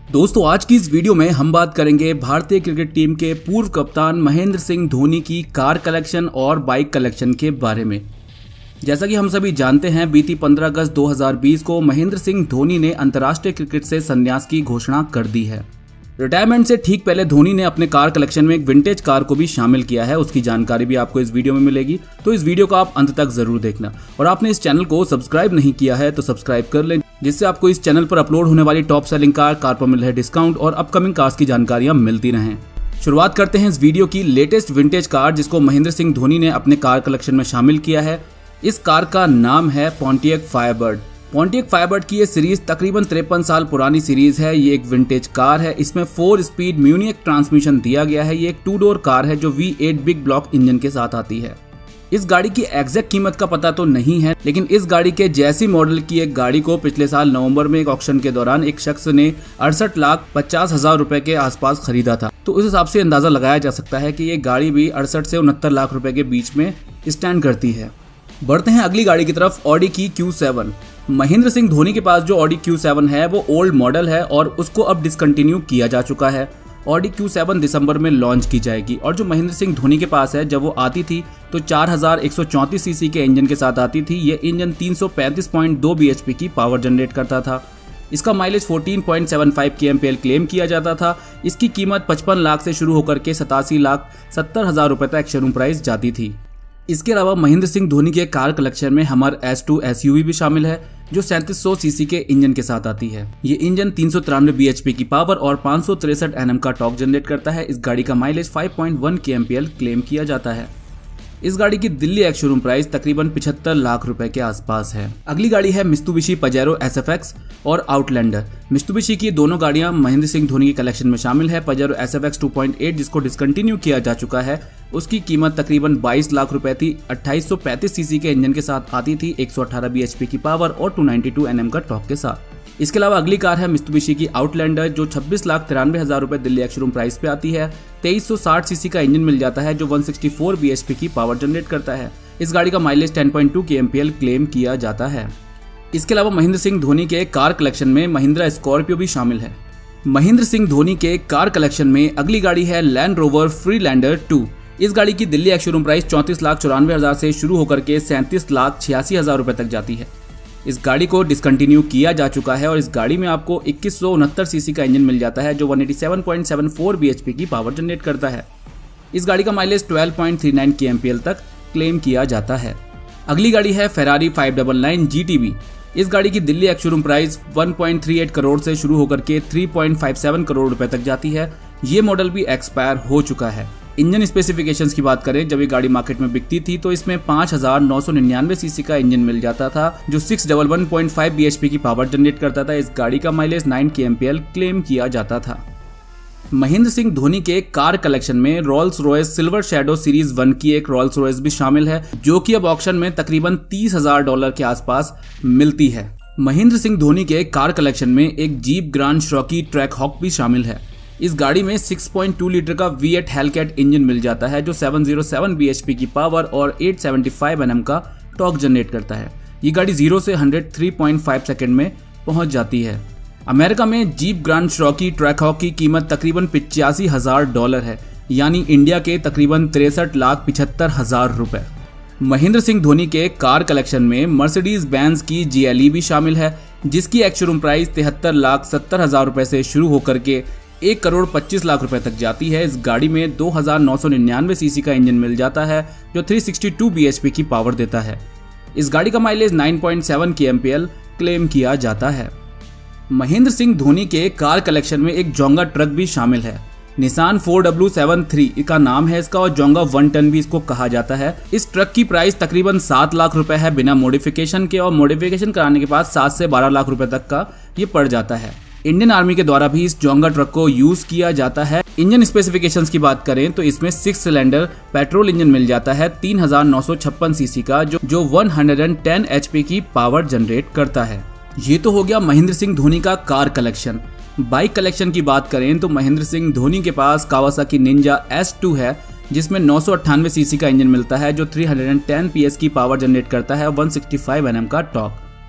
दोस्तों आज की इस वीडियो में हम बात करेंगे भारतीय क्रिकेट टीम के पूर्व कप्तान महेंद्र सिंह धोनी की कार कलेक्शन और बाइक कलेक्शन के बारे में। जैसा कि हम सभी जानते हैं, बीती 15 अगस्त 2020 को महेंद्र सिंह धोनी ने अंतर्राष्ट्रीय क्रिकेट से संन्यास की घोषणा कर दी है। रिटायरमेंट से ठीक पहले धोनी ने अपने कार कलेक्शन में एक विंटेज कार को भी शामिल किया है। उसकी जानकारी भी आपको इस वीडियो में मिलेगी, तो इस वीडियो को आप अंत तक जरूर देखना। और आपने इस चैनल को सब्सक्राइब नहीं किया है तो सब्सक्राइब कर लें, जिससे आपको इस चैनल पर अपलोड होने वाली टॉप सेलिंग कार पर मिल रहे डिस्काउंट और अपकमिंग कार्स की जानकारियां मिलती रहें। शुरुआत करते हैं इस वीडियो की लेटेस्ट विंटेज कार जिसको महेंद्र सिंह धोनी ने अपने कार कलेक्शन में शामिल किया है। इस कार का नाम है पोंटियक फायरबर्ड। पोंटियक फायरबर्ड की ये सीरीज तकरीबन 53 साल पुरानी सीरीज है। ये एक विंटेज कार है। इसमें 4 स्पीड म्यूनिक ट्रांसमिशन दिया गया है। ये एक 2 डोर कार है जो V8 बिग ब्लॉक इंजन के साथ आती है। इस गाड़ी की एग्जैक्ट कीमत का पता तो नहीं है, लेकिन इस गाड़ी के जैसी मॉडल की एक गाड़ी को पिछले साल नवंबर में एक ऑक्शन के दौरान एक शख्स ने 68,50,000 रुपए के आसपास खरीदा था। तो उस हिसाब से अंदाजा लगाया जा सकता है कि ये गाड़ी भी 68 से 69 लाख रुपए के बीच में स्टैंड करती है। बढ़ते हैं अगली गाड़ी की तरफ, ऑडी की Q7। महेंद्र सिंह धोनी के पास जो ऑडी Q7 है वो ओल्ड मॉडल है और उसको अब डिसकंटिन्यू किया जा चुका है। ऑडी Q7 दिसंबर में लॉन्च की जाएगी और जो महेंद्र सिंह धोनी के पास है, जब वो आती थी तो 4134 सीसी के इंजन के साथ आती थी। ये इंजन 335.2 bhp की पावर जनरेट करता था। इसका माइलेज 14.75 kmpl क्लेम किया जाता था। इसकी कीमत 55 लाख से शुरू होकर के 87,70,000 रुपए तक शोरूम प्राइस जाती थी। इसके अलावा महेंद्र सिंह धोनी के कार कलेक्शन में हमार S2 SUV भी शामिल है जो 3700 सीसी के इंजन के साथ आती है। ये इंजन 393 bhp की पावर और 563 Nm का टॉर्क जनरेट करता है। इस गाड़ी का माइलेज 5.1 kmpl क्लेम किया जाता है। इस गाड़ी की दिल्ली एक्स शोरूम प्राइस तकरीबन 75 लाख रुपए के आसपास है। अगली गाड़ी है मित्सुबिशी पजेरो SFX और आउटलैंडर। मित्सुबिशी की दोनों गाड़ियां महेंद्र सिंह धोनी के कलेक्शन में शामिल है। पजेरो SFX 2.8 जिसको डिसकंटिन्यू किया जा चुका है, उसकी कीमत तकरीबन 22 लाख रुपए थी। 2835 सीसी के इंजन के साथ आती थी, 118 bhp की पावर और 292 Nm का टॉर्क के साथ। इसके अलावा अगली कार है मित्सुबिशी की आउटलैंडर जो 26,93,000 रुपए दिल्ली एक्स शोरूम प्राइस पे आती है। 2360 सीसी का इंजन मिल जाता है जो 164 bhp की पावर जनरेट करता है। इस गाड़ी का माइलेज 10.2 kmpl क्लेम किया जाता है। इसके अलावा महेंद्र सिंह धोनी के कार कलेक्शन में महिंद्रा स्कॉर्पियो भी शामिल है। महेंद्र सिंह धोनी के कार कलेक्शन में अगली गाड़ी है लैंड रोवर फ्रीलैंडर 2। इस गाड़ी की दिल्ली एक्स शोरूम प्राइस 34,94,000 से शुरू होकर के 37,86,000 रुपए तक जाती है। इस गाड़ी को डिसकंटिन्यू किया जा चुका है और इस गाड़ी में आपको 2169 सीसी का इंजन मिल जाता है जो 187.74 bhp की पावर जनरेट करता है। इस गाड़ी का माइलेज 12.39 kmpl तक क्लेम किया जाता है। अगली गाड़ी है फेरारी 599 GTB। इस गाड़ी की Delhi ex showroom price 1.38 crore से शुरू होकर के 3.57 करोड़ रुपए तक जाती है। ये मॉडल भी एक्सपायर हो चुका है। इंजन स्पेसिफिकेशंस की बात करें, जब ये गाड़ी मार्केट में बिकती थी तो इसमें 5,999 सीसी का इंजन मिल जाता था जो 611.5 bhp की पावर जनरेट करता था। इस गाड़ी का माइलेज 9 kmpl क्लेम किया जाता था। महेंद्र सिंह धोनी के कार कलेक्शन में Rolls Royce Silver Shadow series 1 की एक रोल्स रॉयस भी शामिल है जो कि अब ऑक्शन में तकरीबन $30,000 के आसपास मिलती है। महेंद्र सिंह धोनी के कार कलेक्शन में एक Jeep Grand Cherokee Trackhawk भी शामिल है। इस गाड़ी में 6.2 लीटर का V8 हेलकैट इंजन मिल जाता है जो 707 bhp की पावर और 875 Nm का टॉर्क जनरेट करता है। ये गाड़ी 0 से 100 3.5 सेकंड में पहुंच जाती है। अमेरिका में Jeep Grand Cherokee Trackhawk की कीमत तकरीबन $85,000 है, यानी इंडिया के तकरीबन 63,75,000 रुपए। महेंद्र सिंह धोनी के कार कलेक्शन में मर्सिडीज बेंज की GLE भी शामिल है जिसकी एक्स शोरूम प्राइस 73,70,000 रुपए से शुरू होकर के 1,25,00,000 रुपए तक जाती है। इस गाड़ी में 2,999 सीसी का इंजन मिल जाता है जो 362 bhp की पावर देता है। इस गाड़ी का माइलेज 9.7 kmpl क्लेम किया जाता है। महेंद्र सिंह धोनी के कार कलेक्शन में एक जोंगा ट्रक भी शामिल है। निसान 4W73 का नाम है इसका और जोंगा 1 टन भी इसको कहा जाता है। इस ट्रक की प्राइस तकरीबन 7 लाख रुपए है बिना मॉडिफिकेशन के, और मॉडिफिकेशन कराने के बाद 7 से 12 लाख रुपए तक का ये पड़ जाता है। इंडियन आर्मी के द्वारा भी इस जोंगा ट्रक को यूज किया जाता है। इंजन स्पेसिफिकेशंस की बात करें तो इसमें 6 सिलेंडर पेट्रोल इंजन मिल जाता है 3,956 सीसी का जो 110 HP की पावर जनरेट करता है। ये तो हो गया महेंद्र सिंह धोनी का कार कलेक्शन। बाइक कलेक्शन की बात करें तो महेंद्र सिंह धोनी के पास कावासाकी निंजा S2 है जिसमें 998 सीसी का इंजन मिलता है जो 310 PS की पावर जनरेट करता है, 165 Nm का टॉर्क।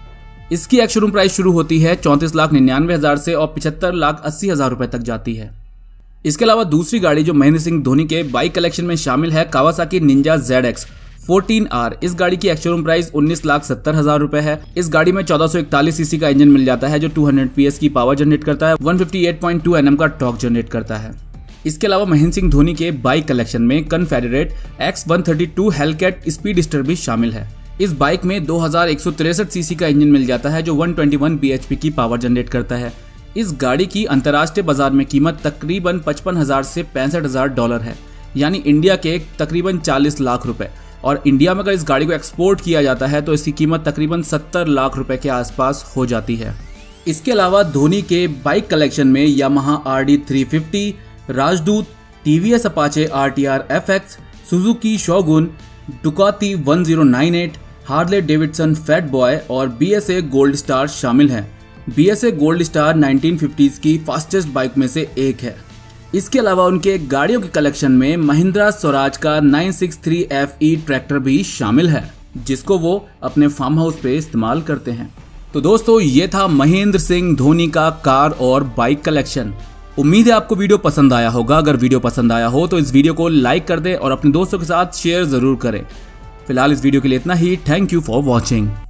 इसकी एक शोरूम प्राइस शुरू होती है 34,99,000 से और 75,80,000 रुपए तक जाती है। इसके अलावा दूसरी गाड़ी जो महेंद्र सिंह धोनी के बाइक कलेक्शन में शामिल है, कावासाकी निंजा ZX 14R। इस गाड़ी की एक्स शोरूम प्राइस 19,70,000 रुपए है। इस गाड़ी में 1441 सीसी का इंजन मिल जाता है जो 200 PS की पावर जनरेट करता है, 158.2 Nm का टॉर्क जनरेट करता है। इसके अलावा महेंद्र सिंह धोनी के बाइक कलेक्शन में कन्फेडरेट X132 हेलकैट स्पीडस्टर भी शामिल है। इस बाइक में 2163 सीसी का इंजन मिल जाता है जो 121 bhp की पावर जनरेट करता है। इस गाड़ी की अंतर्राष्ट्रीय बाजार में कीमत तकरीबन 55,000 से $65,000 है, यानी इंडिया के तकरीबन 40 लाख रुपए। और इंडिया में अगर इस गाड़ी को एक्सपोर्ट किया जाता है तो इसकी कीमत तकरीबन 70 लाख रुपए के आसपास हो जाती है। इसके अलावा धोनी के बाइक कलेक्शन में Yamaha RD350, Rajdoot, TVS Apache RTR FX, Suzuki Shogun, Ducati 1098, Harley Davidson Fat Boy और BSA गोल्ड स्टार शामिल हैं। BSA गोल्ड स्टार 1950s की फास्टेस्ट बाइक में से एक है। इसके अलावा उनके गाड़ियों के कलेक्शन में महिंद्रा स्वराज का 963FE ट्रैक्टर भी शामिल है, जिसको वो अपने फार्म हाउस पे इस्तेमाल करते हैं। तो दोस्तों, ये था महेंद्र सिंह धोनी का कार और बाइक कलेक्शन। उम्मीद है आपको वीडियो पसंद आया होगा। अगर वीडियो पसंद आया हो तो इस वीडियो को लाइक कर दें और अपने दोस्तों के साथ शेयर जरूर करें। फिलहाल इस वीडियो के लिए इतना ही। Thank you for watching.